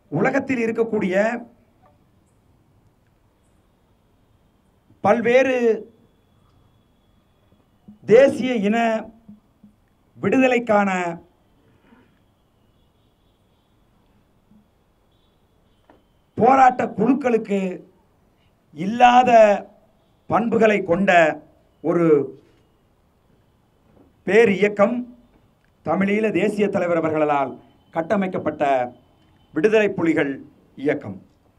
உலகத்தில் இருக்கக்கூடிய பல்வேறு தேசிய இன விடுதலைக்கான போராட்ட குழுக்களுக்கு இல்லாத பண்புகளை கொண்ட ஒரு பேர் இயக்கம் தமிழீழ தேசிய தலைவர் அவர்களால் கட்டமைக்கப்பட்ட விடுதலை புலிகள் இயக்கம்.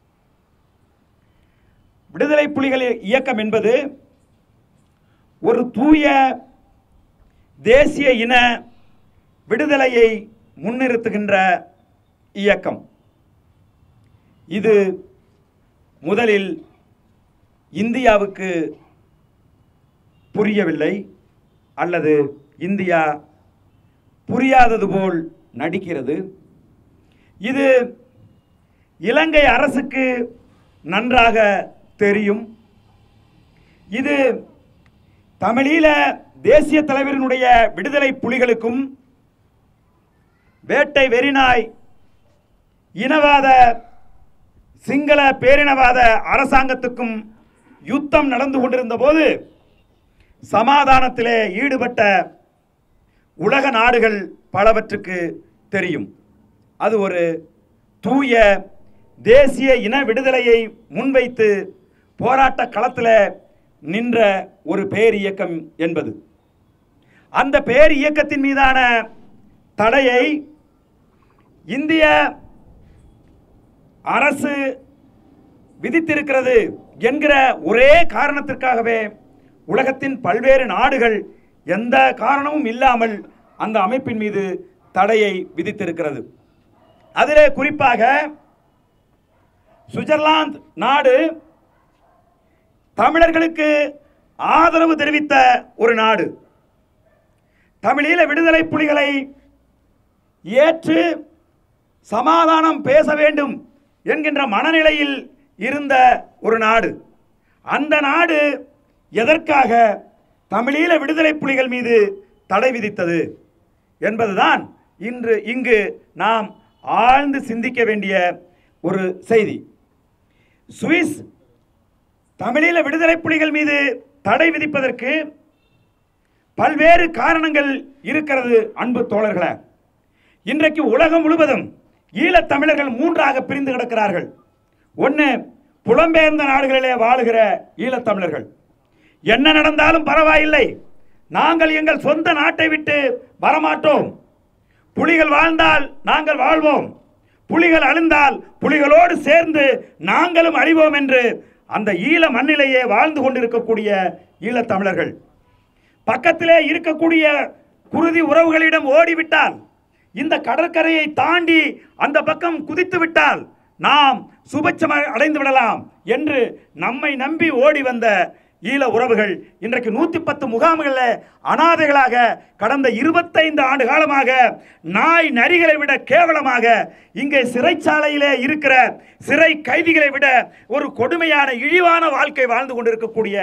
விடுதலை புலிகள் இயக்கம் என்பது ஒரு தூய தேசிய இன விடுதலையை முன்னிறுத்துகின்ற இயக்கம். இது முதலில் இந்தியாவுக்கு புரியவில்லை அல்லது இந்தியா புரியாதது போல் நடிக்கிறது. இது இலங்கை அரசுக்கு நன்றாக தெரியும். இது தமிழீழ தேசிய தலைவரினுடைய விடுதலை புலிகளுக்கும் வேட்டை வெறிநாய் இனவாத சிங்கள பேரினவாத அரசாங்கத்துக்கும் யுத்தம் நடந்து கொண்டிருந்த போது சமாதானத்திலே ஈடுபட்ட உலக நாடுகள் பலவற்றுக்கு தெரியும். அது ஒரு தூய தேசிய இன விடுதலையை முன்வைத்து போராட்ட களத்தில் நின்ற ஒரு பேர் இயக்கம் என்பது. அந்த பேர் இயக்கத்தின் மீதான தடையை இந்திய அரசு விதித்திருக்கிறது என்கிற ஒரே காரணத்திற்காகவே உலகத்தின் பல்வேறு நாடுகள் எந்த காரணமும் இல்லாமல் அந்த அமைப்பின் மீது தடையை விதித்திருக்கிறது. அதிலே குறிப்பாக சுவிட்சர்லாந்து நாடு தமிழர்களுக்கு ஆதரவு தெரிவித்த ஒரு நாடு. தமிழீழ விடுதலை புலிகளை ஏற்று சமாதானம் பேச வேண்டும் என்கின்ற மனநிலையில் இருந்த ஒரு நாடு. அந்த நாடு எதற்காக தமிழீழ விடுதலை புலிகள் மீது தடை விதித்தது என்பதுதான் இங்கு நாம் ஆழ்ந்து சிந்திக்க வேண்டிய ஒரு செய்தி. சுவிஸ் தமிழீழ விடுதலை புலிகள் மீது தடை விதிப்பதற்கு பல்வேறு காரணங்கள் இருக்கிறது. அன்பு தோழர்களே, இன்றைக்கு உலகம் முழுவதும் ஈழத்தமிழர்கள் மூன்றாக பிரிந்து கிடக்கிறார்கள். ஒன்று, புலம்பெயர்ந்த நாடுகளிலே வாழுகிற ஈழத்தமிழர்கள். என்ன நடந்தாலும் பரவாயில்லை, நாங்கள் எங்கள் சொந்த நாட்டை விட்டு வரமாட்டோம். புலிகள் வாழ்ந்தால் நாங்கள் வாழ்வோம், புலிகள் அழிந்தால் புலிகளோடு சேர்ந்து நாங்களும் அழிவோம் என்று அந்த ஈழ மண்ணிலேயே வாழ்ந்து கொண்டிருக்கக்கூடிய ஈழத்தமிழர்கள். பக்கத்திலே இருக்கக்கூடிய குருதி உறவுகளிடம் ஓடிவிட்டால், இந்த கடற்கரையை தாண்டி அந்த பக்கம் குதித்து விட்டால் நாம் சுபட்சம் அடைந்து விடலாம் என்று நம்மை நம்பி ஓடி வந்த ஈழ உறவுகள் இன்றைக்கு 110 முகாம்களில் அனாதைகளாக கடந்த 25 ஆண்டு காலமாக நாய் நரிகளை விட கேவலமாக இங்கே சிறைச்சாலையிலே இருக்கிற சிறை கைதிகளை விட ஒரு கொடுமையான இழிவான வாழ்க்கை வாழ்ந்து கொண்டிருக்கக்கூடிய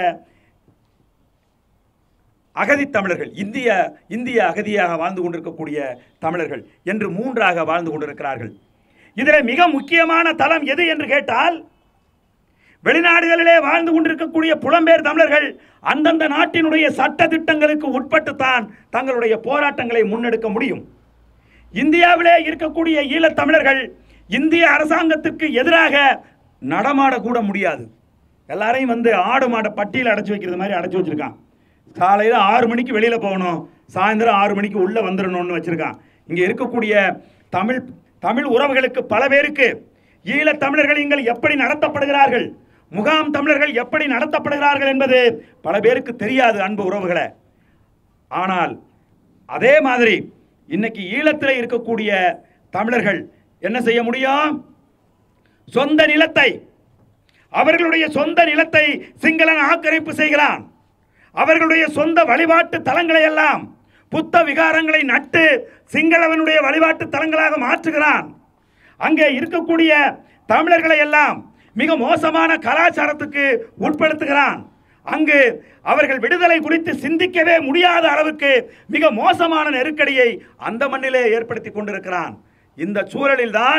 அகதி தமிழர்கள், இந்திய அகதியாக வாழ்ந்து கொண்டிருக்கக்கூடிய தமிழர்கள் என்று மூன்றாக வாழ்ந்து கொண்டிருக்கிறார்கள். இதில் மிக முக்கியமான தளம் எது என்று கேட்டால், வெளிநாடுகளிலே வாழ்ந்து கொண்டிருக்கக்கூடிய புலம்பெயர் தமிழர்கள் அந்தந்த நாட்டினுடைய சட்ட திட்டங்களுக்கு உட்பட்டுத்தான் தங்களுடைய போராட்டங்களை முன்னெடுக்க முடியும். இந்தியாவிலே இருக்கக்கூடிய ஈழத்தமிழர்கள் இந்திய அரசாங்கத்திற்கு எதிராக நடமாடக்கூட முடியாது. எல்லாரையும் ஆடு மாடை பட்டியல் அடைச்சி வைக்கிறது மாதிரி அடைச்சி வச்சிருக்கான். காலையில் 6 மணிக்கு வெளியில் போகணும், சாயந்தரம் 6 மணிக்கு உள்ளே வந்துடணும்னு வச்சுருக்கான். இங்கே இருக்கக்கூடிய தமிழ் உறவுகளுக்கு பல பேருக்கு ஈழத்தமிழர்கள் இங்கே எப்படி நடத்தப்படுகிறார்கள், முகாம் தமிழர்கள் எப்படி நடத்தப்படுகிறார்கள் என்பது பல பேருக்கு தெரியாது அன்பு உறவுகளை. ஆனால் அதே மாதிரி இன்னைக்கு ஈழத்தில் இருக்கக்கூடிய தமிழர்கள் என்ன செய்ய முடியும்? சொந்த நிலத்தை, அவர்களுடைய சொந்த நிலத்தை சிங்களன் ஆக்கிரமிப்பு செய்கிறான். அவர்களுடைய சொந்த வழிபாட்டு தலங்களை எல்லாம் புத்த விகாரங்களை நட்டு சிங்களவனுடைய வழிபாட்டு தலங்களாக மாற்றுகிறான். அங்கே இருக்கக்கூடிய தமிழர்களை எல்லாம் மிக மோசமான கலாச்சாரத்துக்கு உட்படுத்துகிறான். அங்கு அவர்கள் விடுதலை குறித்து சிந்திக்கவே முடியாத அளவுக்கு மிக மோசமான நெருக்கடியை அந்த மண்ணிலே ஏற்படுத்தி கொண்டிருக்கிறான். இந்த சூழலில்தான்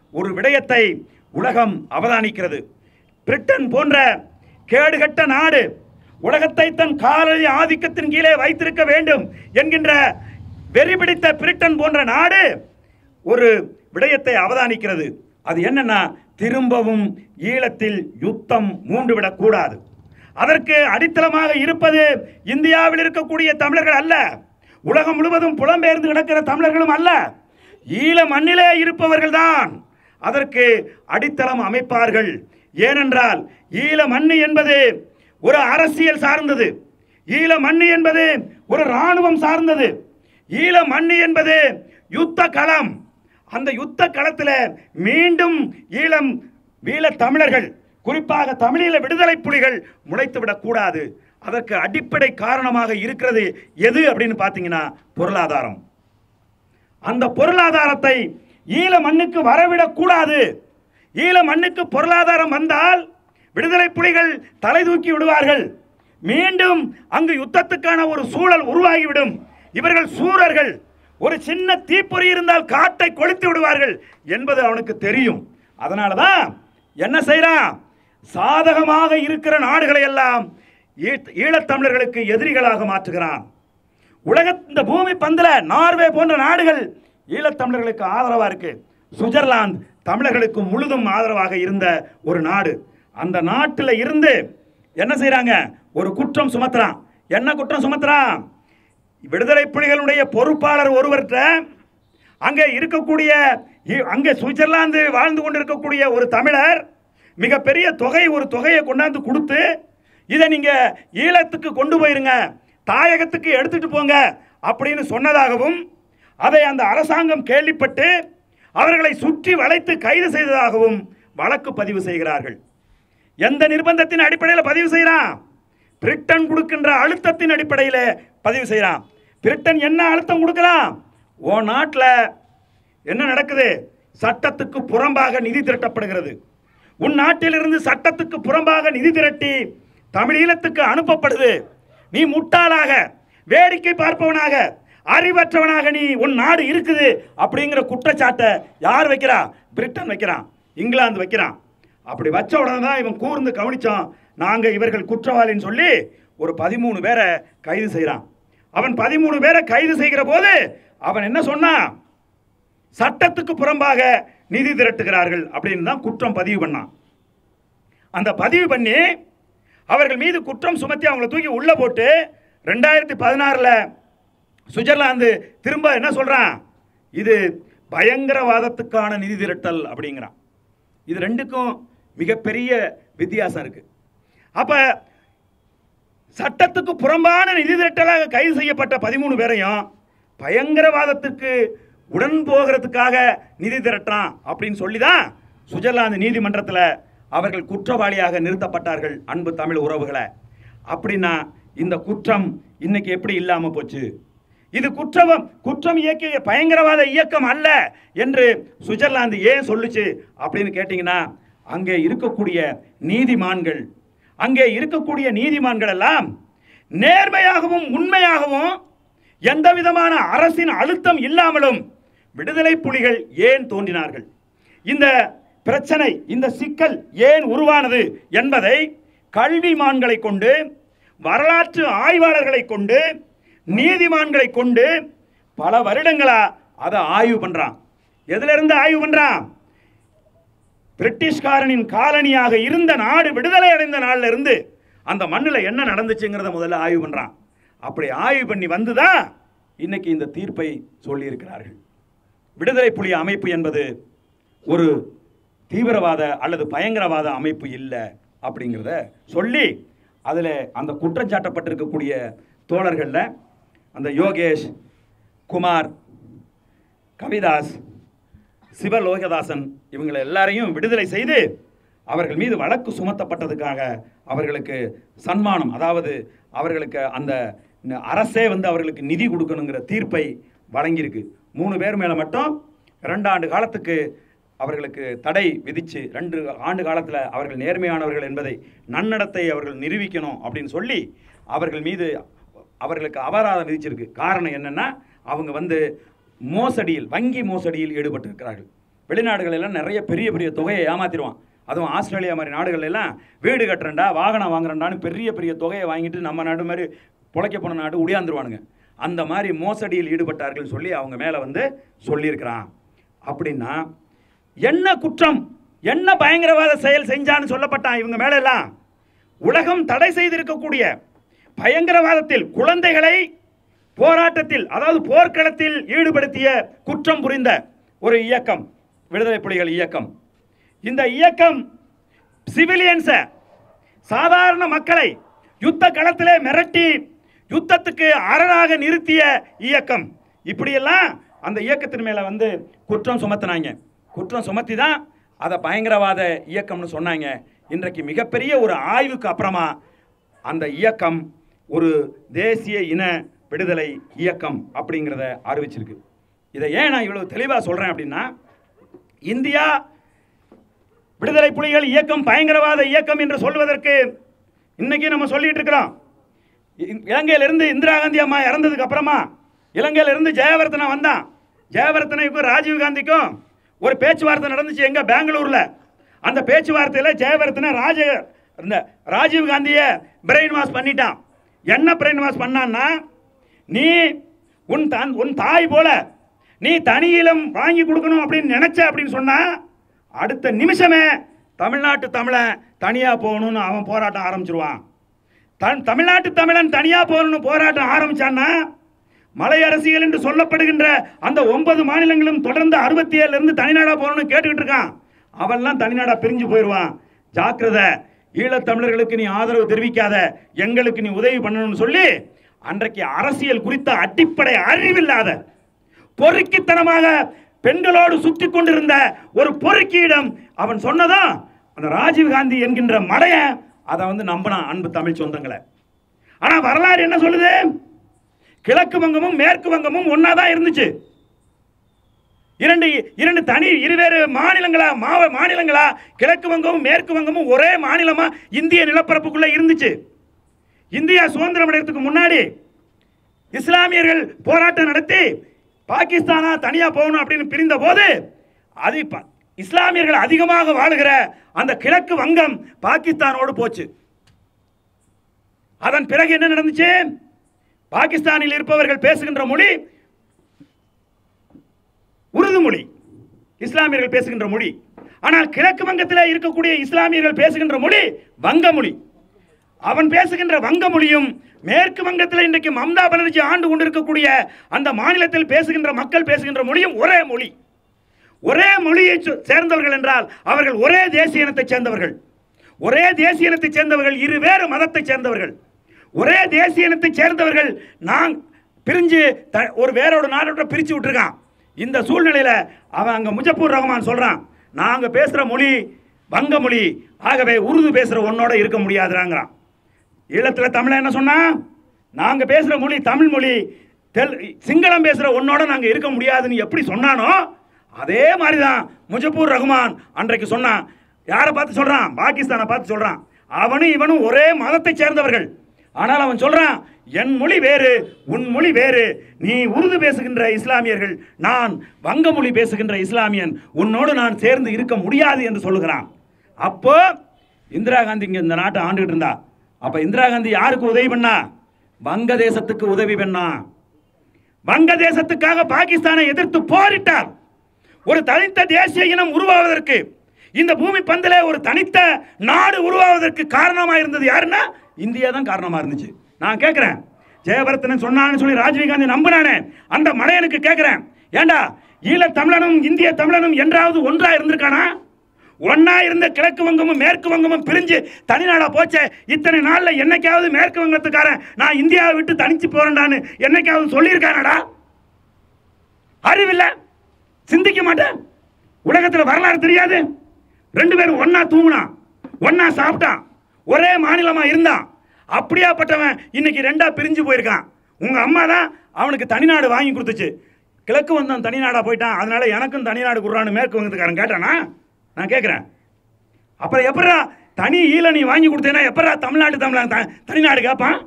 ஒரு விடயத்தை உலகம் அவதானிக்கிறது. பிரிட்டன் போன்ற கேடுகட்ட நாடு உலகத்தை தன் காலடி ஆதிக்கத்தின் கீழே வைத்திருக்க வேண்டும் என்கின்ற வெறிபிடித்த பிரிட்டன் போன்ற நாடு ஒரு விடயத்தை அவதானிக்கிறது. அது என்னன்னா, திரும்பவும் ஈழத்தில் யுத்தம் மூண்டுவிடக் கூடாது. அதற்கு அடித்தளமாக இருப்பது இந்தியாவில் இருக்கக்கூடிய தமிழர்கள் அல்ல, உலகம் முழுவதும் புலம்பெயர்ந்து கிடக்கிற தமிழர்களும் அல்ல, ஈழ மண்ணிலே இருப்பவர்கள் தான் அதற்கு அடித்தளம் அமைப்பார்கள். ஏனென்றால் ஈழ மண்ணு என்பது ஒரு அரசியல் சார்ந்தது, ஈழ மண்ணு என்பது ஒரு இராணுவம் சார்ந்தது, ஈழ மண்ணு என்பது யுத்த களம். அந்த யுத்த களத்தில் மீண்டும் ஈழ தமிழர்கள், குறிப்பாக தமிழீழ விடுதலை புலிகள் முளைத்துவிடக் கூடாது. அதற்கு அடிப்படை காரணமாக இருக்கிறது எது அப்படின்னு பார்த்தீங்கன்னா பொருளாதாரம். அந்த பொருளாதாரத்தை ஈழ மண்ணுக்கு வரவிடக் கூடாது. ஈழ மண்ணுக்கு பொருளாதாரம் வந்தால் விடுதலை புலிகள் தலை தூக்கி விடுவார்கள். மீண்டும் அங்கு யுத்தத்துக்கான ஒரு சூழல் உருவாகிவிடும். இவர்கள் சூரர்கள், ஒரு சின்ன தீப்பொறி இருந்தால் காட்டை கொளுத்து விடுவார்கள் என்பது அவனுக்கு தெரியும். அதனால தான் என்ன செய்யறான், சாதகமாக இருக்கிற நாடுகளை எல்லாம் ஈழத்தமிழர்களுக்கு எதிரிகளாக மாற்றுகிறான். இந்த பூமி பந்தில நார்வே போன்ற நாடுகள் ஈழத்தமிழர்களுக்கு ஆதரவாக இருக்கு. சுவிட்சர்லாந்து தமிழர்களுக்கு முழுதும் ஆதரவாக இருந்த ஒரு நாடு. அந்த நாட்டில் இருந்து என்ன செய்யறாங்க, ஒரு குற்றம் சுமத்துறான். என்ன குற்றம் சுமத்துறான், விடுதலை புலிகளுடைய பொறுப்பாளர் ஒருவர்கிட்ட அங்கே இருக்கக்கூடிய, அங்கே சுவிட்சர்லாந்து வாழ்ந்து கொண்டிருக்கக்கூடிய ஒரு தமிழர் மிகப்பெரிய ஒரு தொகையை கொண்டாந்து கொடுத்து, இதை நீங்க ஈழத்துக்கு கொண்டு போயிருங்க, தாயகத்துக்கு எடுத்துட்டு போங்க அப்படின்னு சொன்னதாகவும், அதை அந்த அரசாங்கம் கேள்விப்பட்டு அவர்களை சுற்றி வளைத்து கைது செய்ததாகவும் வழக்கு பதிவு செய்கிறார்கள். எந்த நிர்பந்தத்தின் அடிப்படையில் பதிவு செய்யறான், பிரிட்டன் கொடுக்கின்ற அழுத்தத்தின் அடிப்படையில் பதிவு செய்யறான். பிரிட்டன் என்ன அழுத்தம் கொடுக்கலாம், ஓ நாட்டில் என்ன நடக்குது, சட்டத்துக்கு புறம்பாக நிதி திரட்டப்படுகிறது, உன் நாட்டிலிருந்து சட்டத்துக்கு புறம்பாக நிதி திரட்டி தமிழீழத்துக்கு அனுப்பப்படுது, நீ முட்டாளாக வேடிக்கை பார்ப்பவனாக அறிவற்றவனாக நீ உன் நாடு இருக்குது அப்படிங்கிற குற்றச்சாட்டை யார் வைக்கிறா, பிரிட்டன் வைக்கிறான், இங்கிலாந்து வைக்கிறான். அப்படி வச்ச உடனே தான் இவன் கூர்ந்து கவனிச்சான், நாங்கள் இவர்கள் குற்றவாளின்னு சொல்லி ஒரு 13 பேரை கைது செய்கிறான். அவன் 13 பேரை கைது செய்கிற போது அவன் என்ன சொன்னான், சட்டத்துக்கு புறம்பாக நிதி திரட்டுகிறார்கள் அப்படின்னு தான் குற்றம் பதிவு பண்ணான். அந்த பதிவு பண்ணி அவர்கள் மீது குற்றம் சுமத்தி அவங்களை தூக்கி உள்ள போட்டு 2016 சுவிட்சர்லாந்து திரும்ப என்ன சொல்றான், இது பயங்கரவாதத்துக்கான நிதி திரட்டல் அப்படிங்கிறான். இது ரெண்டுக்கும் மிகப்பெரிய வித்தியாசம் இருக்கு. அப்ப சட்டத்துக்கு புறம்பான நிதி திரட்டலாக கைது செய்யப்பட்ட 13 பேரையும் பயங்கரவாதத்துக்கு உடன் போகிறதுக்காக நிதி திரட்டான் அப்படின்னு சொல்லிதான் சுவிட்சர்லாந்து நீதிமன்றத்தில் அவர்கள் குற்றவாளியாக நிறுத்தப்பட்டார்கள். அன்பு தமிழ் உறவுகளை, அப்படின்னா இந்த குற்றம் இன்னைக்கு எப்படி இல்லாம போச்சு, இது குற்றம் இயக்கிய பயங்கரவாத இயக்கம் அல்ல என்று சுவிட்சர்லாந்து ஏன் சொல்லுச்சு அப்படின்னு கேட்டீங்கன்னா, அங்கே இருக்கக்கூடிய நீதிமான்கள் எல்லாம் நேர்மையாகவும் உண்மையாகவும் எந்த விதமான அரசின் அழுத்தம் இல்லாமலும் விடுதலை புலிகள் ஏன் தோன்றினார்கள், இந்த பிரச்சனை இந்த சிக்கல் ஏன் உருவானது என்பதை கல்விமான்களை கொண்டு, வரலாற்று ஆய்வாளர்களை கொண்டு, நீதிமான்களை கொண்டு பல வருடங்களா அதை ஆய்வு பண்றான். எதுல இருந்து ஆய்வு பண்றான், பிரிட்டிஷ்காரனின் காலனியாக இருந்த நாடு விடுதலை அடைந்த நாள்ல இருந்து அந்த மண்ணில் என்ன நடந்துச்சுங்கிறத முதல்ல ஆய்வு பண்றான். அப்படி ஆய்வு பண்ணி வந்துதான் இன்னைக்கு இந்த தீர்ப்பை சொல்லி இருக்கிறார்கள். விடுதலை புலி அமைப்பு என்பது ஒரு தீவிரவாத அல்லது பயங்கரவாத அமைப்பு இல்லை அப்படிங்கிறத சொல்லி, அதில் அந்த குற்றம் சாட்டப்பட்டிருக்கக்கூடிய தோழர்களில் அந்த யோகேஷ், குமார், கவிதாஸ், சிவலோகதாசன் இவங்களை எல்லாரையும் விடுதலை செய்து அவர்கள் மீது வழக்கு சுமத்தப்பட்டதுக்காக அவர்களுக்கு சன்மானம், அதாவது அவர்களுக்கு அந்த அரசே அவர்களுக்கு நிதி கொடுக்கணுங்கிற தீர்ப்பை வழங்கியிருக்கு. 3 பேர் மேலே மட்டும் 2 ஆண்டு காலத்துக்கு அவர்களுக்கு தடை விதித்து 2 ஆண்டு காலத்தில் அவர்கள் நேர்மையானவர்கள் என்பதை நன்னடத்தை அவர்கள் நிரூபிக்கணும் அப்படின்னு சொல்லி அவர்கள் மீது அவர்களுக்கு அபராதம் விதிச்சிருக்கு. காரணம் என்னன்னா, அவங்க மோசடியில், வங்கி மோசடியில் ஈடுபட்டிருக்கிறார்கள். வெளிநாடுகளெல்லாம் நிறைய பெரிய பெரிய தொகையை ஏமாத்திடுவான். அதுவும் ஆஸ்திரேலியா மாதிரி நாடுகள் எல்லாம் வீடு கட்டுறேன்டா, வாகனம் வாங்குறேன்டான்னு பெரிய பெரிய தொகையை வாங்கிட்டு நம்ம நாடு மாதிரி பொழைக்க போன நாடு உடையாந்துருவானுங்க. அந்த மாதிரி மோசடியில் ஈடுபட்டார்கள் சொல்லி அவங்க மேலே வந்து சொல்லியிருக்கிறான். அப்படின்னா என்ன குற்றம், என்ன பயங்கரவாத செயல் செஞ்சான்னு சொல்லப்பட்டான் இவங்க மேல எல்லாம்? உலகம் தடை செய்திருக்கக்கூடிய பயங்கரவாதத்தில் குழந்தைகளை போராட்டத்தில், அதாவது போர்க்களத்தில் ஈடுபடுத்திய குற்றம் புரிந்த ஒரு இயக்கம் விடுதலை புலிகள் இயக்கம். இந்த இயக்கம் சிவிலியன்ஸை, சாதாரண மக்களை யுத்த களத்திலே மிரட்டி யுத்தத்துக்கு அரணாக நிறுத்திய இயக்கம். இப்படியெல்லாம் அந்த இயக்கத்தின் மேலே வந்து குற்றம் சுமத்தினாங்க. குற்றம் சுமத்தி தான் அதை பயங்கரவாத இயக்கம்னு சொன்னாங்க. இன்றைக்கு மிகப்பெரிய ஒரு ஆய்வுக்கு அப்புறமா அந்த இயக்கம் ஒரு தேசிய இன விடுதலை இயக்கம் அப்படிங்கிறத அறிவிச்சிருக்கு. இதை ஏன் நான் இவ்வளவு தெளிவாக சொல்கிறேன் அப்படின்னா, இந்தியா விடுதலை புலிகள் இயக்கம் பயங்கரவாத இயக்கம் என்று சொல்வதற்கு இன்னைக்கு நம்ம சொல்லிட்டு இருக்கிறோம். இலங்கையிலிருந்து இந்திரா காந்தி அம்மா இறந்ததுக்கு அப்புறமா இலங்கையிலிருந்து ஜெயவர்தனா வந்தான். ஜெயவர்தனைக்கும் ராஜீவ்காந்திக்கும் ஒரு பேச்சுவார்த்தை நடந்துச்சு எங்க, பெங்களூர்ல. அந்த பேச்சுவார்த்தையில் ஜெயவர்தன ராஜீவ்காந்தியை பிரெயின் வாஷ் பண்ணிட்டான். என்ன பிரெயின் வாஷ் பண்ணான்னா, நீ உன் தாய் போல நீ தனியிலம் வாங்கி கொடுக்கணும் அப்படின்னு நினைச்ச அப்படின்னு சொன்னா அடுத்த நிமிஷமே தமிழ்நாட்டு தமிழன் தனியா போகணும்னு அவன் போராட்டம் ஆரம்பிச்சிருவான். தமிழ்நாட்டு தமிழன் தனியா போகணும்னு போராட்டம் ஆரம்பிச்சான்னா மலை அரசியல் என்று சொல்லப்படுகின்ற அந்த 9 மாநிலங்களும் தொடர்ந்து 67 இருந்து தனிநாடா போகணும்னு கேட்டுக்கிட்டு இருக்கான். அவெல்லாம் தனிநாடா பிரிஞ்சு போயிடுவான். ஜாக்கிரதை, ஈழத்தமிழர்களுக்கு நீ ஆதரவு தெரிவிக்காத, எங்களுக்கு நீ உதவி பண்ணணும்னு சொல்லி அன்றைக்கு அரசியல் குறித்த அடிப்படை அறிவில்லாத பொறுக்கித்தனமாக பெண்களோடு சுத்தி கொண்டிருந்த ஒரு பொறுக்கியிடம் அவன் சொன்னதான் அந்த ராஜீவ்காந்தி என்கின்ற மடைய அதை வந்து நம்பினான். அன்பு தமிழ் சொந்தங்களை, ஆனா வரலாறு என்ன சொல்லுது? கிழக்கு வங்கமும் மேற்கு வங்கமும் ஒன்னாதான் இருந்துச்சு. இரண்டு தனி இருவேறு மாநிலங்களா? கிழக்கு வங்கமும் மேற்கு வங்கமும் ஒரே மாநிலமா இந்திய நிலப்பரப்புக்குள்ள இருந்துச்சு. இந்தியா சுதந்திரம் அடைறதுக்கு முன்னாடி இஸ்லாமியர்கள் போராட்டம் நடத்தி பாகிஸ்தானா தனியா போகணும் அப்படின்னு பிரிந்த போது அது இஸ்லாமியர்கள் அதிகமாக வாழுகிற அந்த கிழக்கு வங்கம் பாகிஸ்தானோடு போச்சு. அதன் பிறகு என்ன நடந்துச்சு? பாகிஸ்தானில் இருப்பவர்கள் பேசுகின்ற மொழி உருது மொழி, இஸ்லாமியர்கள் பேசுகின்ற மொழி. ஆனால் கிழக்கு வங்கத்தில் இருக்கக்கூடிய இஸ்லாமியர்கள் பேசுகின்ற மொழி வங்க மொழி. அவன் பேசுகின்ற வங்க மொழியும் மேற்கு வங்கத்தில் இன்றைக்கு மம்தா பானர்ஜி ஆண்டு கொண்டிருக்கக்கூடிய அந்த மாநிலத்தில் பேசுகின்ற மக்கள் பேசுகின்ற மொழியும் ஒரே மொழி. ஒரே மொழியை சேர்ந்தவர்கள் என்றால் அவர்கள் ஒரே தேசிய இனத்தை சேர்ந்தவர்கள். ஒரே தேசிய இனத்தை சேர்ந்தவர்கள் இருவேறு மதத்தை சேர்ந்தவர்கள். ஒரே தேசிய இனத்தை சேர்ந்தவர்கள் நான் பிரிஞ்சு ஒரு வேறோட நாடோட பிரிச்சு விட்டுருக்கான். இந்த சூழ்நிலையில் அவன் அங்கே முஜப்பூர் ரஹ்மான் சொல்றான், நாங்கள் பேசுகிற மொழி வங்க மொழி, ஆகவே உருது பேசுகிற ஒன்னோட இருக்க முடியாதுறாங்கிறான். ஈழத்தில் தமிழன் என்ன சொன்னா, நாங்கள் பேசுகிற மொழி தமிழ் மொழி, சிங்களம் பேசுகிற ஒன்னோட நாங்கள் இருக்க முடியாதுன்னு எப்படி சொன்னானோ அதே மாதிரி தான் முஜப்பூர் ரஹ்மான் அன்றைக்கு சொன்னான். யாரை பார்த்து சொல்றான்? பாகிஸ்தானை பார்த்து சொல்றான். அவனும் இவனும் ஒரே மதத்தை சேர்ந்தவர்கள். ஆனால் அவன் சொல்றான், என் மொழி வேறு, உன் மொழி வேறு. நீ உருது பேசுகின்ற இஸ்லாமியர்கள், நான் வங்க மொழி பேசுகின்ற இஸ்லாமியன், உன்னோடு நான் சேர்ந்து இருக்க முடியாது என்று சொல்லுகிறான். அப்போ இந்திரா காந்தி இங்க இந்த நாட்டை ஆண்டுகிட்டு இருந்தா. அப்ப இந்திரா காந்தி யாருக்கு உதவி பண்ணா? வங்கதேசத்துக்கு உதவி பண்ணா. வங்கதேசத்துக்காக பாகிஸ்தானை எதிர்த்து போரிட்டார். ஒரு தனித்த தேசிய இனம் உருவாவதற்கு, இந்த பூமி பந்திலே ஒரு தனித்த நாடு உருவாவதற்கு காரணமாக இருந்தது யாருன்னா இந்தியா தான் காரணமா இருந்துச்சு. நான் கேட்கிறேன், ஜெயவர்தனன் சொன்னான்னு சொல்லி ராஜீவ்காந்தி நம்பினானே அந்த மலையனுக்கு கேட்கிறேன், ஏண்டா ஈழ தமிழனும் இந்திய தமிழனும் என்றாவது ஒன்றா இருந்திருக்கானா? ஒன்னா இருந்த கிழக்கு வங்கமும் மேற்கு வங்கமும் பிரிஞ்சு தனிநாடா போச்சே. இத்தனை நாள்ல என்னைக்காவது மேற்கு வங்கத்துக்காரன் நான் இந்தியாவை விட்டு தனிச்சு போறேன்டான்னு என்னைக்காவது சொல்லியிருக்கானடா? அறிவில்ல, சிந்திக்க மாட்டேன். உலகத்தில் வரலாறு தெரியாது. 2 பேரும் ஒன்னா தூங்கினான், ஒன்னா சாப்பிட்டான், ஒரே மாநிலமா இருந்தான். அப்படியாப்பட்டவன் இன்னைக்கு 2ஆ பிரிஞ்சு போயிருக்கான். உங்க அம்மா தான் அவனுக்கு தனிநாடு வாங்கி கொடுத்துச்சு. கிழக்கு வந்தவன் தனிநாடா போயிட்டான், அதனால எனக்கும் தனிநாடு கொடுறான்னு மேற்கு வங்கத்துக்காரன் கேட்டானா? நான் கேட்கிறேன். அப்புறம் எப்படா தனி ஈழ நீ வாங்கி கொடுத்தேன்னா எப்படா தமிழ்நாடு தனிநாடு கேட்பான்?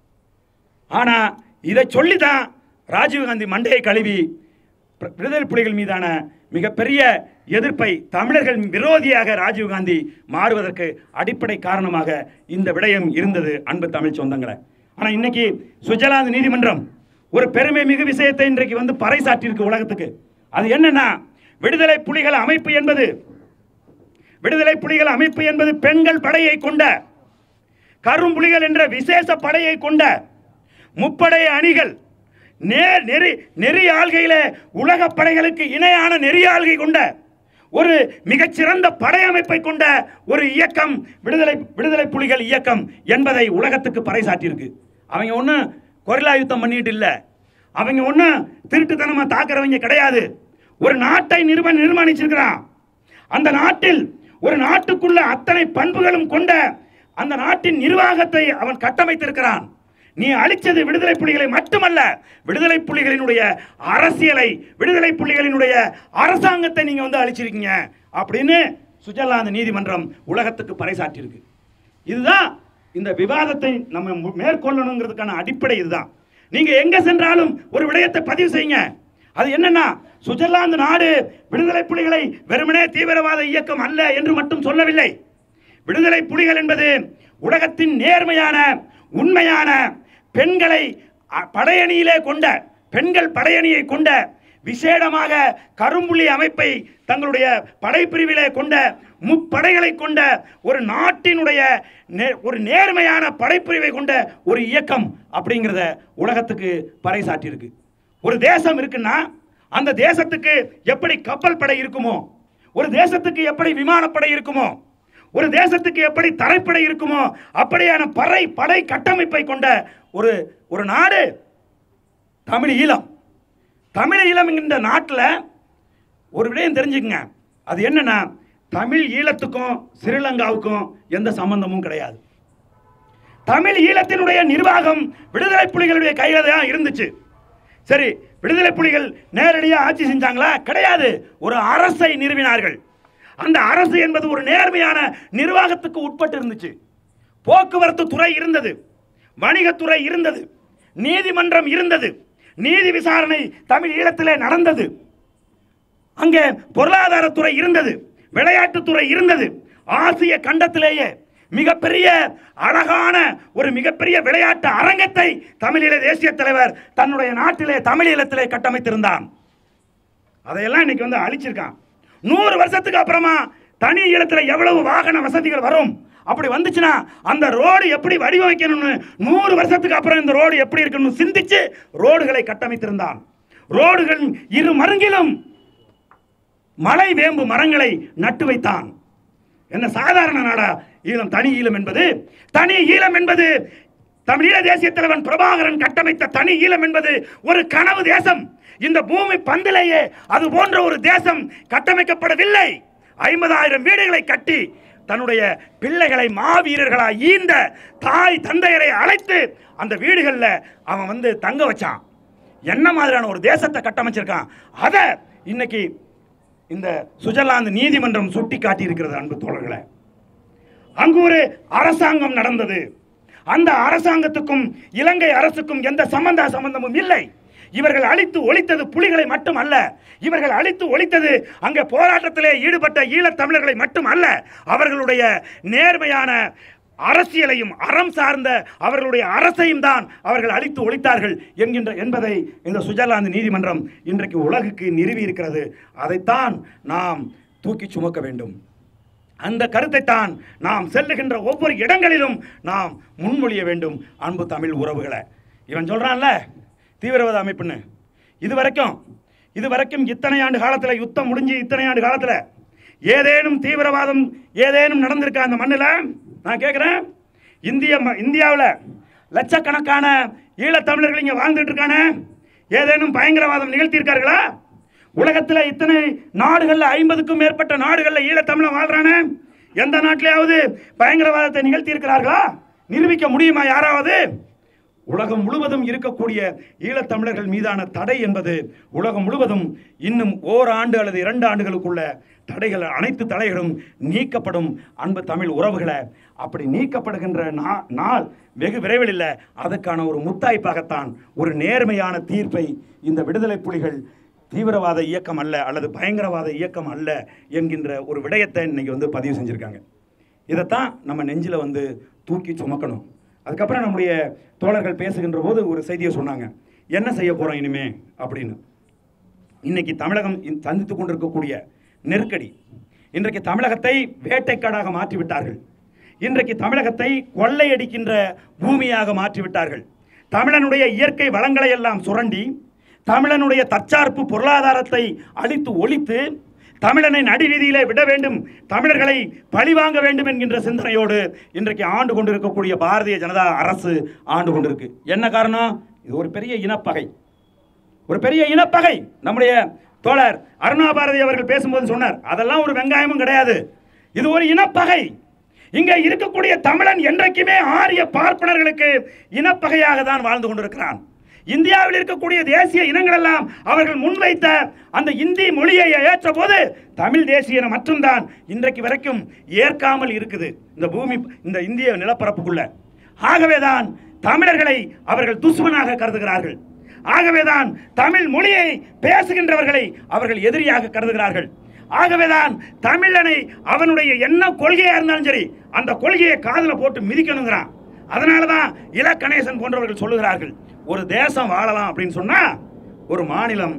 ஆனா இதை சொல்லிதான் ராஜீவ்காந்தி மண்டையை கழுவி விடுதலை புலிகள் மீதான மிகப்பெரிய எதிர்ப்பை தமிழர்கள் விரோதியாக ராஜீவ்காந்தி மாறுவதற்கு அடிப்படை காரணமாக இந்த விடயம் இருந்தது. அன்பு தமிழ் சொந்தங்களை, ஆனால் இன்னைக்கு சுவிட்சர்லாந்து நீதிமன்றம் ஒரு பெருமை மிகு விஷயத்தை இன்றைக்கு வந்து பறைசாற்றியிருக்கு உலகத்துக்கு. அது என்னன்னா, விடுதலை புலிகள் அமைப்பு என்பது பெண்கள் படையை கொண்ட, கரும்புலிகள் என்ற விசேஷ படையை கொண்ட, முப்படை அணிகள், நெறி ஆள்கையில உலக படைகளுக்கு இணையான நெறி ஆள்கை கொண்ட ஒரு மிகச்சிறந்த படையமைப்பை கொண்ட ஒரு இயக்கம் விடுதலை புலிகள் இயக்கம் என்பதை உலகத்துக்கு பறைசாற்றியிருக்கு. அவங்க ஒன்றும் கொரில்லா யுத்தம் பண்ணிட்டு இல்லை, அவங்க ஒன்றும் திருட்டுத்தனமா தாக்குறவங்க கிடையாது. ஒரு நாட்டை நிர்மாணிச்சிருக்கிறான். அந்த நாட்டில் ஒரு நாட்டுக்குள்ள அத்தனை பண்புகளும் கொண்ட அந்த நாட்டின் நிர்வாகத்தை அவன் கட்டமைத்திருக்கிறான். நீ அழிச்சது விடுதலை புலிகளை மட்டுமல்ல, விடுதலை புலிகளினுடைய அரசியலை, விடுதலை புலிகளினுடைய அரசாங்கத்தை நீங்க வந்து அழிச்சிருக்கீங்க அப்படின்னு சுவிட்சர்லாந்து நீதிமன்றம் உலகத்துக்கு பறைசாற்றியிருக்கு. இதுதான் இந்த விவாதத்தை நம்ம மேற்கொள்ளணுங்கிறதுக்கான அடிப்படை. இதுதான். நீங்க எங்க சென்றாலும் ஒரு விடயத்தை பதிவு செய்யுங்க. அது என்னன்னா, சுவிட்சர்லாந்து நாடு விடுதலை புலிகளை வெறுமனே தீவிரவாத இயக்கம் அல்ல என்று மட்டும் சொல்லவில்லை. விடுதலை புலிகள் என்பது உலகத்தின் நேர்மையான, உண்மையான பெண்களை படையணியிலே கொண்ட, பெண்கள் படையணியை கொண்ட, விசேடமாக கரும்புலி அமைப்பை தங்களுடைய படைப்பிரிவிலே கொண்ட, முப்படைகளை கொண்ட ஒரு நாட்டினுடைய ஒரு நேர்மையான படைப்பிரிவை கொண்ட ஒரு இயக்கம் அப்படிங்கிறத உலகத்துக்கு பறைசாற்றியிருக்கு. ஒரு தேசம் இருக்குன்னா அந்த தேசத்துக்கு எப்படி கப்பல் படை இருக்குமோ, ஒரு தேசத்துக்கு எப்படி விமானப்படை இருக்குமோ, ஒரு தேசத்துக்கு எப்படி தரைப்படை இருக்குமோ, அப்படியான படை கட்டமைப்பை கொண்ட ஒரு நாடு தமிழ் ஈழம். தமிழ் ஈழம் என்கின்ற நாட்டில் ஒரு விடயம் தெரிஞ்சுக்கங்க. அது என்னன்னா, தமிழ் ஈழத்துக்கும் ஸ்ரீலங்காவுக்கும் எந்த சம்பந்தமும் கிடையாது. தமிழ் ஈழத்தினுடைய நிர்வாகம் விடுதலை புலிகளுடைய கையில தான் இருந்துச்சு. சரி, விடுதலை புலிகள் நேரடியாக ஆட்சி செஞ்சாங்களா? கிடையாது. ஒரு அரசை நிறுவினார்கள். அந்த அரசு என்பது ஒரு நேர்மையான நிர்வாகத்துக்கு உட்பட்டு இருந்துச்சு. போக்குவரத்து துறை இருந்தது, வணிகத்துறை இருந்தது, நீதிமன்றம் இருந்தது, நீதி விசாரணை தமிழ் ஈழத்திலே நடந்தது, அங்கே பொருளாதாரத்துறை இருந்தது, விளையாட்டுத்துறை இருந்தது. ஆசிய கண்டத்திலேயே மிகப்பெரிய அழகான ஒரு மிகப்பெரிய விளையாட்டு அரங்கத்தை தமிழீழ தேசிய தலைவர் தன்னுடைய நாட்டிலே தமிழீழத்திலே கட்டமைத்திருந்தான். அதையெல்லாம் இன்னைக்கு வந்து அழிச்சிருக்கான். 100 வருஷத்துக்கு அப்புறமா தனி ஈழத்தில் எவ்வளவு வாகன வசதிகள் வரும், அப்படி வந்துச்சுன்னா அந்த ரோடு எப்படி வடிவமைக்கணும்னு 100 வருஷத்துக்கு அப்புறம் இந்த ரோடு எப்படி இருக்கணும்னு சிந்திச்சு ரோடுகளை கட்டமைத்திருந்தான். ரோடுகள் இரு மருங்கிலும் மலை வேம்பு மரங்களை நட்டு வைத்தான். என்ன சாதாரண நாடா ஈழம்? தனி ஈழம் என்பது, தனி ஈழம் என்பது தமிழீழ தேசிய தலைவன் பிரபாகரன் கட்டமைத்த தனி ஈழம் என்பது ஒரு கனவு தேசம். இந்த பூமி பந்திலேயே அது போன்ற ஒரு தேசம் கட்டமைக்கப்படவில்லை. 50,000 வீடுகளை கட்டி தன்னுடைய பிள்ளைகளை மாவீரர்களாய் ஈந்த தாய் தந்தையரை அழைத்து அந்த வீடுகளில் அவன் வந்து தங்க வச்சான். என்ன மாதிரியான ஒரு தேசத்தை கட்டமைச்சிருக்கான்? அதை இன்னைக்கு இந்த சுவிட்சர்லாந்து நீதிமன்றம் சுட்டி காட்டி இருக்கிறது. அன்பு தோழர்களே, அங்கு ஒரு அரசாங்கம் நடந்தது. அந்த அரசாங்கத்துக்கும் இலங்கை அரசுக்கும் எந்த சம்பந்தமும் இல்லை. இவர்கள் அழித்து ஒழித்தது புலிகளை மட்டும் அல்ல, இவர்கள் அழித்து ஒழித்தது அங்கே போராட்டத்திலே ஈடுபட்ட ஈழத் தமிழர்களை மட்டும் அல்ல, அவர்களுடைய நேர்மையான அரசியலையும் அறம் சார்ந்த அவர்களுடைய அரசையும் தான் அவர்கள் அழித்து ஒழித்தார்கள் என்பதை இந்த சுவிட்சர்லாந்து நீதிமன்றம் இன்றைக்கு உலகுக்கு நிறுவி இருக்கிறது. அதைத்தான் நாம் தூக்கி சுமக்க வேண்டும். அந்த கருத்தை தான் நாம் செல்லுகின்ற ஒவ்வொரு இடங்களிலும் நாம் முன்மொழிய வேண்டும். அன்பு தமிழ் உறவுகளை, இவன் சொல்றான்ல தீவிரவாத அமைப்புன்னு, இதுவரைக்கும் இத்தனை ஆண்டு காலத்தில், யுத்தம் முடிஞ்சு இத்தனை ஆண்டு காலத்தில் ஏதேனும் தீவிரவாதம் ஏதேனும் நடந்திருக்கா அந்த மண்ணில்? நான் கேட்குறேன். இந்தியாவில் லட்சக்கணக்கான ஈழத்தமிழர்கள் இங்கே வாழ்ந்துட்டு இருக்கானே, ஏதேனும் பயங்கரவாதம் நிகழ்த்தியிருக்கார்களா? உலகத்தில் இத்தனை நாடுகளில் 50க்கும் மேற்பட்ட நாடுகளில் ஈழத்தமிழன் வாழ்றானே, எந்த நாட்டிலேயாவது பயங்கரவாதத்தை நிகழ்த்தி இருக்கிறார்களா? நிரூபிக்க முடியுமா யாராவது? உலகம் முழுவதும் இருக்கக்கூடிய ஈழத்தமிழர்கள் மீதான தடை என்பது உலகம் முழுவதும் இன்னும் ஓராண்டு அல்லது 2 ஆண்டுகளுக்குள்ள தடைகள், அனைத்து தடைகளும் நீக்கப்படும். அன்பு தமிழ் உறவுகளை, அப்படி நீக்கப்படுகின்ற நாள் வெகு விரைவில் இல்லை. அதற்கான ஒரு முத்தாய்ப்பாகத்தான் ஒரு நேர்மையான தீர்ப்பை இந்த விடுதலை புலிகள் தீவிரவாத இயக்கம் அல்ல அல்லது பயங்கரவாத இயக்கம் அல்ல என்கின்ற ஒரு விடயத்தை இன்னைக்கு வந்து பதிவு செஞ்சுருக்காங்க. இதைத்தான் நம்ம நெஞ்சில் வந்து தூக்கி சுமக்கணும். அதுக்கப்புறம் நம்முடைய தோழர்கள் பேசுகின்ற போது ஒரு செய்தியை சொன்னாங்க, என்ன செய்ய போகிறோம் இனிமே அப்படின்னு. இன்னைக்கு தமிழகம் சந்தித்து கொண்டிருக்கக்கூடிய நெருக்கடி, இன்றைக்கு தமிழகத்தை வேட்டைக்காடாக மாற்றிவிட்டார்கள். இன்றைக்கு தமிழகத்தை கொள்ளையடிக்கின்ற பூமியாக மாற்றிவிட்டார்கள். தமிழனுடைய இயற்கை வளங்களை எல்லாம் சுரண்டி, தமிழனுடைய தற்சார்பு பொருளாதாரத்தை அழித்து ஒழித்து, தமிழனை நடுவீதியிலே விட வேண்டும், தமிழர்களை பழிவாங்க வேண்டும் என்கின்ற சிந்தனையோடு இன்றைக்கு ஆண்டு கொண்டிருக்கக்கூடிய பாரதிய ஜனதா அரசு ஆண்டு கொண்டிருக்கு. என்ன காரணம்? இது ஒரு பெரிய இனப்பகை, ஒரு பெரிய இனப்பகை. நம்முடைய தோழர் அருணா பாரதி அவர்கள் பேசும்போது சொன்னார், அதெல்லாம் ஒரு வெங்காயமும் கிடையாது, இது ஒரு இனப்பகை. இங்கே இருக்கக்கூடிய தமிழன் என்றைக்குமே ஆரிய பார்ப்பனர்களுக்கு இனப்பகையாக தான் வாழ்ந்து கொண்டிருக்கிறான். இந்தியாவில் இருக்கக்கூடிய தேசிய இனங்கள் எல்லாம் அவர்கள் முன்வைத்த அந்த இந்தி மொழியை ஏற்ற போது தமிழ் தேசிய இனம் மட்டும்தான் இன்றைக்கு வரைக்கும் ஏற்காமல் இருக்குது இந்த பூமி, இந்த இந்திய நிலப்பரப்புக்குள்ள. ஆகவேதான் தமிழர்களை அவர்கள் துஷ்மனாக கருதுகிறார்கள். ஆகவேதான் தமிழ் மொழியை பேசுகின்றவர்களை அவர்கள் எதிரியாக கருதுகிறார்கள். ஆகவேதான் தமிழனை அவனுடைய என்ன கொள்கையா இருந்தாலும் சரி அந்த கொள்கையை காதில் போட்டு மிதிக்கணுங்கிறான். அதனாலதான் இலக்கணேசன் போன்றவர்கள் சொல்லுகிறார்கள், ஒரு தேசம் வாழலாம் அப்படின்னு சொன்னா ஒரு மாநிலம்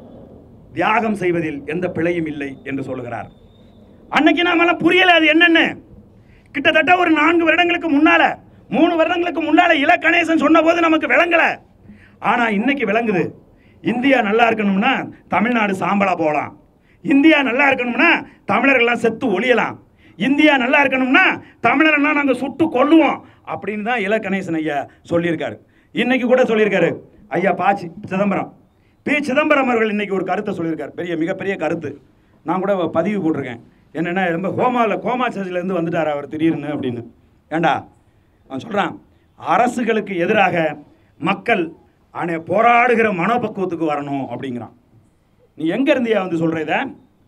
தியாகம் செய்வதில் எந்த பிழையும் இல்லை என்று சொல்லுகிறார். அன்னைக்கு நாமெல்லாம் புரியல அது என்னன்னு. கிட்டத்தட்ட ஒரு 4 வருடங்களுக்கு முன்னால 3 வருடங்களுக்கு முன்னால இலக்கணேசன் சொன்ன போது நமக்கு விளங்கல. ஆனா இன்னைக்கு விளங்குது. இந்தியா நல்லா இருக்கணும்னா தமிழ்நாடு சாம்பலா போகலாம், இந்தியா நல்லா இருக்கணும்னா தமிழர்கள்லாம் செத்து ஒழியலாம், இந்தியா நல்லா இருக்கணும்னா தமிழரெல்லாம் நாங்கள் சுட்டு கொள்ளுவோம் அப்படின்னு தான் இலக்கணேசன் ஐயா சொல்லியிருக்காரு. இன்னைக்கு கூட சொல்லியிருக்காரு ஐயா சிதம்பரம், பி. சிதம்பரம் அவர்கள் இன்னைக்கு ஒரு கருத்தை சொல்லியிருக்காரு, மிகப்பெரிய கருத்து. நான் கூட பதிவு போட்டிருக்கேன். என்னென்னா ரொம்ப கோமா ஸ்டேஜிலேருந்து வந்துட்டார் அவர் திடீர்னு அப்படின்னு. ஏண்டா அவன் சொல்கிறான், அரசுகளுக்கு எதிராக மக்கள் போராடுகிற மனோபக்குவத்துக்கு வரணும் அப்படிங்கிறான். நீ எங்க இருந்தியா வந்து சொல்ற இத?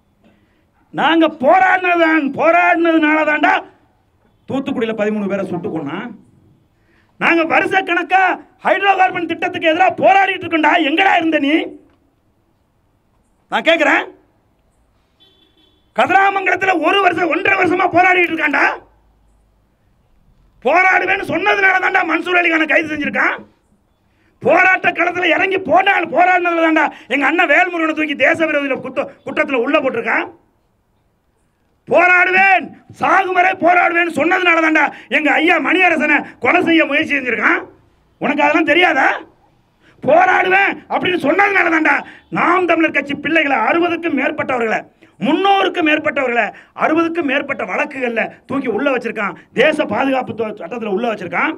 நாங்க போராடினதுனால தாண்டா தூத்துக்குடியில் 13 பேரை சுட்டு கொன்னா. நாங்க வருஷ கணக்கா ஹைட்ரோ கார்பன் திட்டத்துக்கு எதிராக போராடிட்டு இருக்கோம்டா. எங்கடா இருந்த நீ? நான் கேட்கிறேன். கதிராமங்கலத்தில் 1.5 வருஷமா போராடிட்டு இருக்காண்டா. போராடுவேன்னு சொன்னதுனால தாண்டா மன்சூர் அலிகானை கைது செஞ்சிருக்கான். போராட்ட களத்தில் இறங்கி போராடினதுல தாண்டா எங்க அண்ணன் வேல்முருகனை தூக்கி தேச விரோத குற்றத்தில் உள்ள போட்டிருக்கான். போராடுவேன், சாகுமறை போராடுவேன் சொன்னதுனால தாண்டா எங்க ஐயா மணியரசனை கொலை செய்ய முயற்சி செஞ்சிருக்கான். உனக்கு அதெல்லாம் தெரியாதா? போராடுவேன் அப்படின்னு சொன்னதுனால தாண்டா நாம் தமிழர் கட்சி பிள்ளைகளை 60க்கும் மேற்பட்டவர்களை 300க்கும் மேற்பட்டவர்களை 60க்கும் மேற்பட்ட வழக்குகள்ல தூக்கி உள்ள வச்சிருக்கான். தேச பாதுகாப்பு சட்டத்தில் உள்ள வச்சிருக்கான்.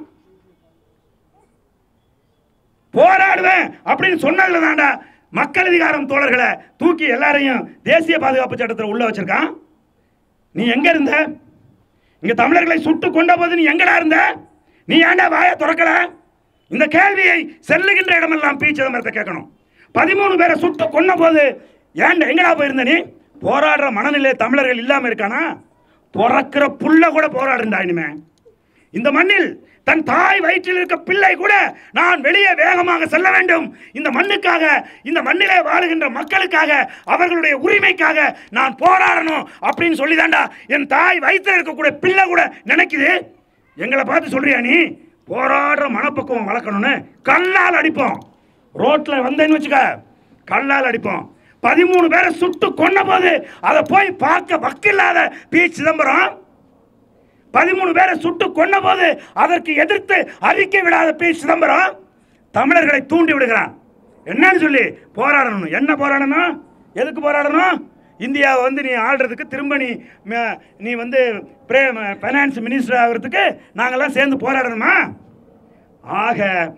போராடுவேன் அப்படின்னு சொன்னதுல தாண்டா மக்கள் அதிகாரம் தோழர்களை தூக்கி எல்லாரையும் தேசிய பாதுகாப்பு சட்டத்தில் உள்ள வச்சிருக்கான். நீ எங்க இருந்த? இங்க தமிழர்களை சுட்டு கொண்ட போது நீ எங்கடா இருந்த? நீ ஏண்டா வாயை திறக்கல? இந்த கேள்வியை செல்லுகின்ற இடமெல்லாம் பி. சிதம்பரத்தை கேட்கணும். 13 பேரை சுட்டு கொன்ன போது ஏண்டா எங்கடா போயிருந்த நீ? போராடுற மனநிலை தமிழர்கள் இல்லாம இருக்கானா? பிறக்கிற புள்ள கூட போராடுண்டா. இனிமே இந்த மண்ணில் தன் தாய் வயிற்றில் இருக்க பிள்ளை கூட நான் வெளியே வேகமாக செல்ல வேண்டும், இந்த மண்ணுக்காக, இந்த மண்ணிலே வாழுகின்ற மக்களுக்காக, அவர்களுடைய உரிமைக்காக நான் போராடணும் அப்படின்னு சொல்லிதாண்டா என் தாய் வயிற்றில் இருக்கக்கூடிய பிள்ளை கூட நினைக்குது. எங்களை பார்த்து சொல்றியா நீ போராடுற மனப்பக்குவம் வளர்க்கணும்னு? கல்லால் அடிப்போம். ரோட்ல வந்தேன்னு வச்சுக்க, கல்லால் அடிப்போம். 13 பேரை சுட்டு கொன்ன போது அதை போய் பார்க்க வக்கில்லாத பி. சிதம்பரம் 13 பேரை சுட்டு கொன்ன போது அதற்கு எதிர்த்து அறிக்கை விடாத பி. சிதம்பரம் தமிழர்களை தூண்டி விடுகிறான். என்னன்னு சொல்லி போராடணும். என்ன போராடணும்? எதுக்கு போராடணும்? இந்தியாவை வந்து நீ ஆள்றதுக்கு, திரும்ப நீ வந்து ஃபைனான்ஸ் மினிஸ்டர் ஆகிறதுக்கு நாங்கள்லாம் சேர்ந்து போராடணுமா? ஆக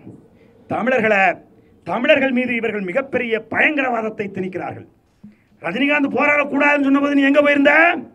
தமிழர்கள் மீது இவர்கள் மிகப்பெரிய பயங்கரவாதத்தை திணிக்கிறார்கள். ரஜினிகாந்த் போராடக்கூடாதுன்னு சொன்னபோது நீ எங்க போயிருந்த?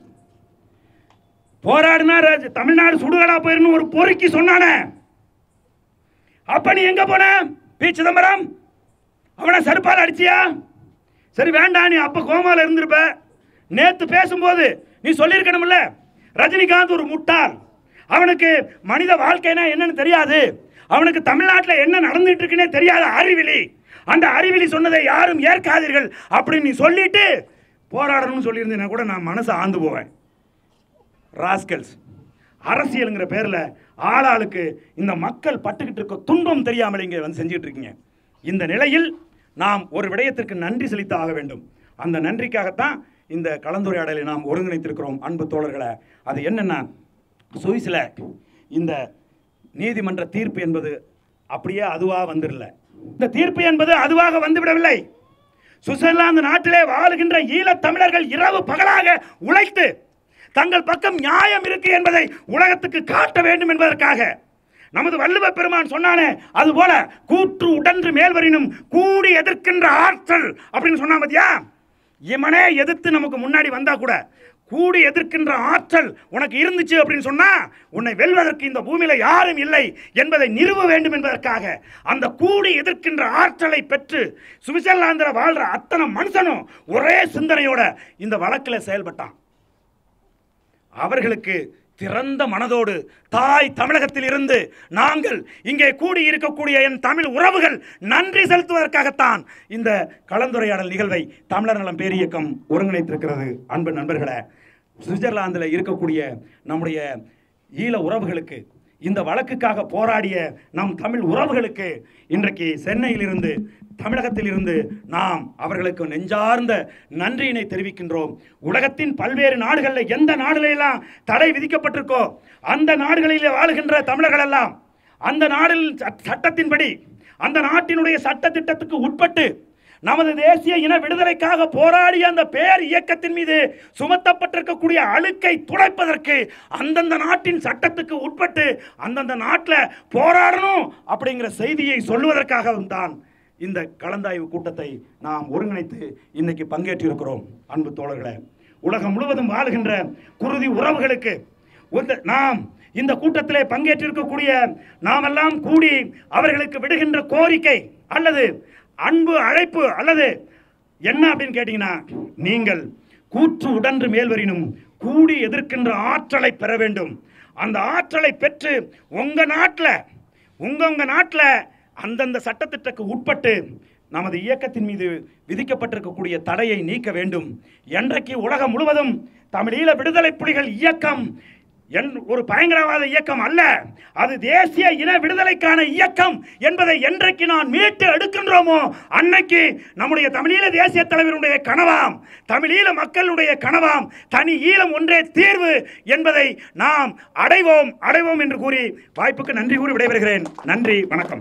போராடினா தமிழ்நாடு சுடுகாடா போயிருந்து ஒரு பொறுக்கி சொன்னானே, அப்ப நீ எங்க போன? பி. சிதம்பரம் அவனை செருப்பால் அடிச்சியா? சரி வேண்டாம், நீ அப்ப கோமால இருந்திருப்ப. நேத்து பேசும்போது நீ சொல்லியிருக்கணும்ல, ரஜினிகாந்த் ஒரு முட்டாள், அவனுக்கு மனித வாழ்க்கைனா என்னன்னு தெரியாது, அவனுக்கு தமிழ்நாட்டில் என்ன நடந்துட்டு இருக்குன்னே தெரியாத அறிவிலி, அந்த அறிவிலி சொன்னதை யாரும் ஏற்காதீர்கள் அப்படின்னு நீ சொல்லிட்டு போராடணும்னு சொல்லியிருந்தேன்னா கூட நான் மனசை ஆந்து போவேன். ராஸ்கல்ஸ், அரசியலுங்கிற பேரில் ஆளாளுக்கு இந்த மக்கள் பட்டுக்கிட்டு இருக்க துன்பம் தெரியாமல் இங்கே வந்து செஞ்சுட்டு இருக்கீங்க. இந்த நிலையில் நாம் ஒரு விடயத்திற்கு நன்றி செலுத்த ஆக வேண்டும். அந்த நன்றிக்காகத்தான் இந்த கலந்துரையாடலை நாம் ஒருங்கிணைத்திருக்கிறோம் அன்பு தோழர்களை. அது என்னென்னா, சுவிஸில் இந்த நீதிமன்ற தீர்ப்பு என்பது அப்படியே அதுவாக வந்துடல. இந்த தீர்ப்பு என்பது அதுவாக வந்துவிடவில்லை. சுவிட்சர்லாந்து நாட்டிலே வாழுகின்ற ஈழத் தமிழர்கள் இரவு பகலாக உழைத்து தங்கள் பக்கம் நியாயம் இருக்கு என்பதை உலகத்துக்கு காட்ட வேண்டும் என்பதற்காக நமது வள்ளுவ பெருமான் சொன்னானே, அதுபோல கூற்று உடன்று மேல்வரினும் கூடி எதிர்க்கின்ற ஆற்றல் அப்படின்னு சொன்னா பாத்தியா. இவனே எதிர்த்து நமக்கு முன்னாடி வந்தா கூட கூடி எதிர்க்கின்ற ஆற்றல் உனக்கு இருந்துச்சு அப்படின்னு சொன்னா உன்னை வெல்வதற்கு இந்த பூமியில யாரும் இல்லை என்பதை நிறுவ வேண்டும் என்பதற்காக அந்த கூடி எதிர்க்கின்ற ஆற்றலை பெற்று சுவிட்சர்லாந்தில் வாழ்ற அத்தனை மனுஷனும் ஒரே சிந்தனையோட இந்த வழக்கில் செயல்பட்டான். அவர்களுக்கு திறந்த மனதோடு தாய் தமிழகத்தில் இருந்து நாங்கள் இங்கே கூடி இருக்கக்கூடிய என் தமிழ் உறவுகள் நன்றி செலுத்துவதற்காகத்தான் இந்த கலந்துரையாடல் நிகழ்வை தமிழர் நலம் பேரியக்கம் ஒருங்கிணைத்திருக்கிறது. அன்பு நண்பர்களே, சுவிட்சர்லாந்தில் இருக்கக்கூடிய நம்முடைய ஈழ உறவுகளுக்கு, இந்த வழக்குக்காக போராடிய நம் தமிழ் உறவுகளுக்கு இன்றைக்கு சென்னையிலிருந்து தமிழகத்தில் இருந்து நாம் அவர்களுக்கு நெஞ்சார்ந்த நன்றியினை தெரிவிக்கின்றோம். உலகத்தின் பல்வேறு நாடுகளில் எந்த நாடுகளெல்லாம் தடை விதிக்கப்பட்டிருக்கோ அந்த நாடுகளில் வாழுகின்ற தமிழர்கள் எல்லாம் அந்த நாடில் சட்டத்தின்படி அந்த நாட்டினுடைய சட்ட திட்டத்துக்கு உட்பட்டு நமது தேசிய இன விடுதலைக்காக போராடிய அந்த பேர் இயக்கத்தின் மீது சுமத்தப்பட்டிருக்கக்கூடிய அழுக்கை துடைப்பதற்கு அந்தந்த நாட்டின் சட்டத்துக்கு உட்பட்டு அந்தந்த நாட்டில் போராடணும் அப்படிங்கிற செய்தியை சொல்லுவதற்காகவும் தான் இந்த கலந்தாய்வு கூட்டத்தை நாம் ஒருங்கிணைத்து இன்னைக்கு பங்கேற்றிருக்கிறோம். அன்பு தோழர்களே, உலகம் முழுவதும் வாழுகின்ற குருதி உறவுகளுக்கு நாம் இந்த கூட்டத்திலே பங்கேற்றிருக்கக்கூடிய நாமெல்லாம் கூடி அவர்களுக்கு விடுகின்ற கோரிக்கை அல்லது அன்பு அழைப்பு அல்லது என்ன அப்படின்னு கேட்டீங்கன்னா, நீங்கள் கூற்று உடன்று மேல்வரினும் கூடி எதிர்க்கின்ற ஆற்றலை பெற வேண்டும். அந்த ஆற்றலை பெற்று உங்க நாட்டில் அந்தந்த சட்டத்திட்டக்கு உட்பட்டு நமது இயக்கத்தின் மீது விதிக்கப்பட்டிருக்கக்கூடிய தடையை நீக்க வேண்டும். என்றைக்கு உலகம் முழுவதும் தமிழீழ விடுதலை புலிகள் இயக்கம் ஒரு பயங்கரவாத இயக்கம் அல்ல, அது தேசிய இன விடுதலைக்கான இயக்கம் என்பதை என்றைக்கு நான் மீட்டு எடுக்கின்றோமோ அன்னைக்கு நம்முடைய தமிழீழ தேசிய தலைவருடைய கனவாம், தமிழீழ மக்களுடைய கனவாம் தனி ஈழம் ஒன்றே தீர்வு என்பதை நாம் அடைவோம் என்று கூறி வாய்ப்புக்கு நன்றி கூறி விடைபெறுகிறேன். நன்றி, வணக்கம்.